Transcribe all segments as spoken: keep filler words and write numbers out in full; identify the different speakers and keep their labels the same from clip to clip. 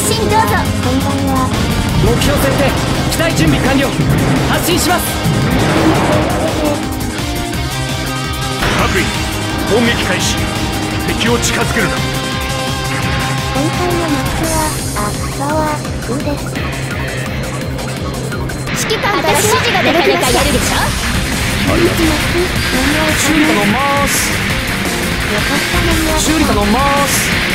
Speaker 1: 進どうぞ。こんばんは。
Speaker 2: 目標設定、機体準備完了。発進します。
Speaker 3: 各位、砲撃開始。敵を近づけるな。
Speaker 1: 今回のマップは、あ、草は、風です。指揮官から指示が出てきました。やるでしょ。
Speaker 2: ありがとう。修理頼みます。
Speaker 1: よかったね。
Speaker 2: 修理頼みます。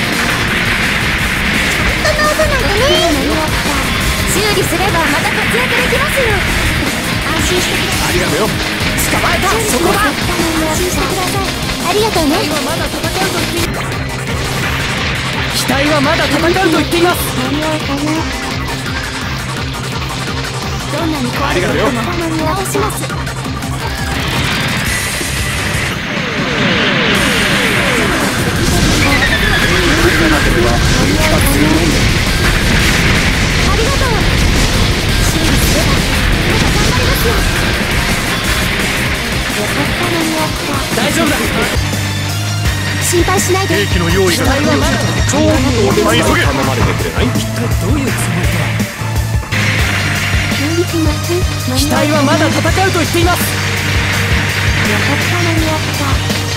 Speaker 1: ちゃんと直さないとね。修理すればまた活躍できますよ。安心してください。
Speaker 3: ありがとうよ。
Speaker 2: 捕まえた。そこだ。
Speaker 1: 安心してください。ありがとうね。
Speaker 2: 機体はまだ戦うと言っています。
Speaker 1: 間に合うかな。どんなに壊れても直します。ありがとう。修理すればまた頑張りますよ。よかった間に合った。
Speaker 2: 大丈夫だ。
Speaker 1: 心配しないで。
Speaker 3: 兵器の用意が
Speaker 2: 機体はまだ
Speaker 3: ちょっとお手伝い頼まれてくれない？
Speaker 2: 一体どういうつもりだ。
Speaker 1: 修理します。
Speaker 2: 機体はまだ戦うと言っています。
Speaker 1: よかった間に合った。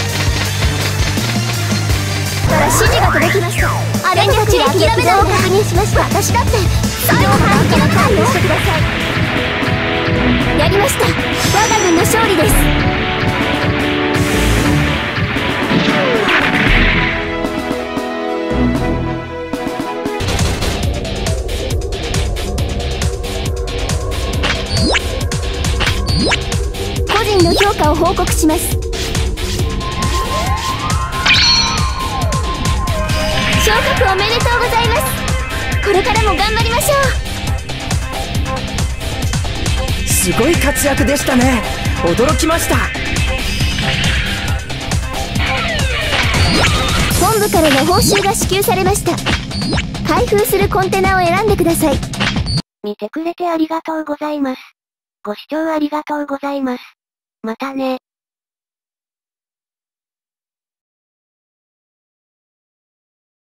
Speaker 1: から指示が届きました。あれたちで諦めないで。確認しました。私だって最後から諦めないよ。してください。やりました。我が軍の勝利です。個人の評価を報告します。昇格おめでとうございます。これからも頑張りましょう。
Speaker 2: すごい活躍でしたね。驚きました。
Speaker 1: 本部からの報酬が支給されました。開封するコンテナを選んでください。見てくれてありがとうございます。ご視聴ありがとうございます。またね。